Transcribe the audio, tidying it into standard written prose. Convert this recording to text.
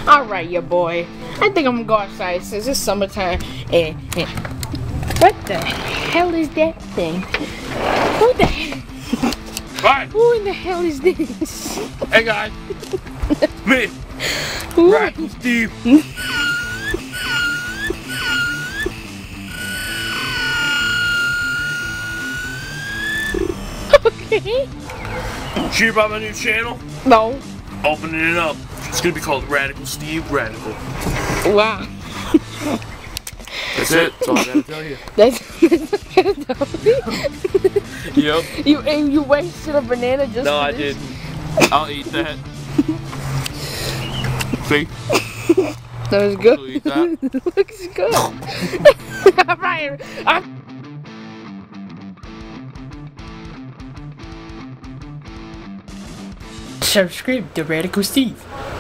Alright, your boy. I think I'm gonna go outside since it's summertime. And what the hell is that thing? What the hell? Bye. Who in the hell is this? Hey guys. Me. Who? Radical Steve. Okay. Hear about my new channel? No. Opening it up. It's gonna be called Radical Steve Radical. Wow. That's it. That's all I gotta tell you. That's Yep. You wasted a banana just No, for I this? didn't. I'll eat that. See? That was good. I'll eat that. Looks good. Alright. Subscribe to Radical Steve.